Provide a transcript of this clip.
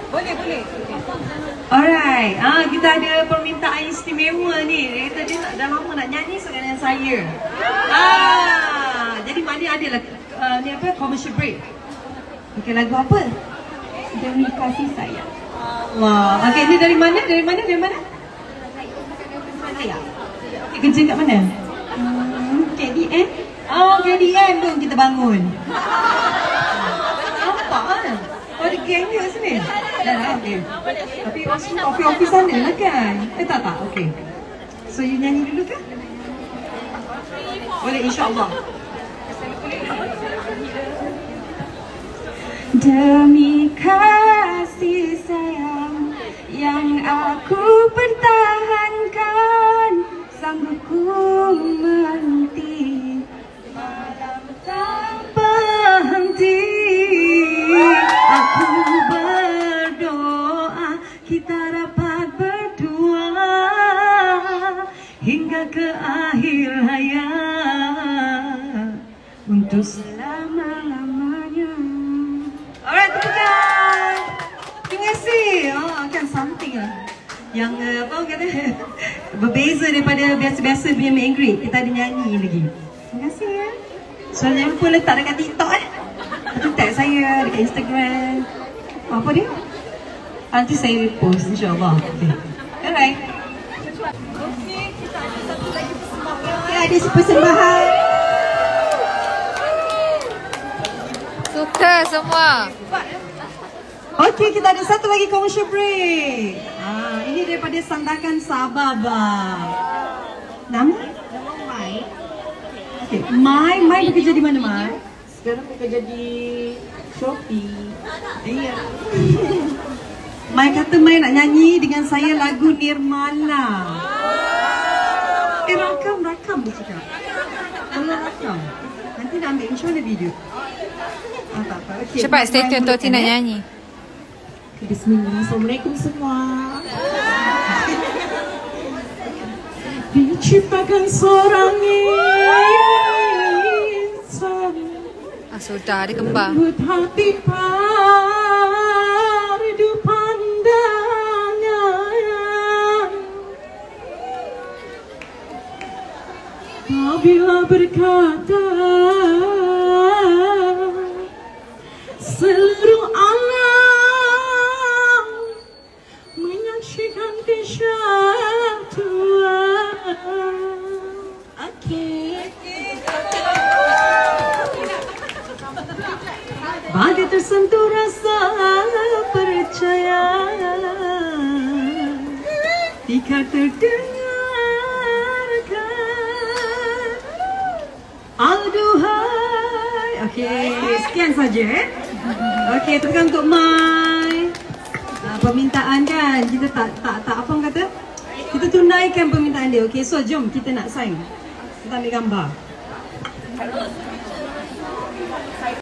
Boleh, boleh. Alright, kita ada permintaan istimewa ni. Dia kata dia dah lama nak nyanyi dengan saya. Jadi mana adalah ni apa, commercial break. Okey, lagu apa? Demi kasih sayang. Allah. Okey, ni dari mana? Dari mana? Dari mana? Okey, kerja kat mana? KDN. Oh, KDN tu kita bangun. Nampak kan? Oh, ada geng dia sini. Dah, okey. Tapi office sana lah kan? Tak. Okey. So, you nyanyi dulu kan? Boleh, insyaAllah. Demi kasih sayang yang aku pertahankan, sanggup ku menanti malam tanpa henti. Aku berdoa kita dapat berdua hingga ke akhir hayat untuk selama-lamanya. Alright, tepukan. Terima kasih. Kan something lah yang apa kata berbeza daripada biasa-biasa punya meet and greet. Kita ada nyanyi lagi. Terima kasih ya. So jangan lupa letak dekat TikTok Nanti tag saya dekat Instagram. Apa dia? Nanti saya post insyaAllah. Okay. Alright. Okey, kita ada satu lagi persembahan. Ya, ada persembahan. Suka semua. Okey, kita ada satu lagi commercial break. Ini daripada Sandakan Sababa. Nama? Nama Mai. Okey, Mai bekerja di mana, Mai? Sekarang bekerja di Shopee. Iya. Mai kata Mai nak nyanyi dengan saya lagu Nirmala. Rakam dia cakap. Tolong rakam. Nanti nak ambil insyaAllah video. Tak apa. Okay. Cepat stay tune Toti nak nyanyi. Bismillah. Assalamualaikum semua. Diciptakan seorang insan. Sudah ada kembar. Lembut hati padu pandangnya. Apabila berkata seluruh alam menyaksikan kesatuan. Okey. Bagai tersentuh rasa percaya jika terdengarkan aduhai. Okey, sekian saja. Okey, tekan untuk Mai. Permintaan kan, kita tak apa orang kata? Kita tunaikan permintaan dia. Okey, so jom kita nak sign. Kita ambil gambar.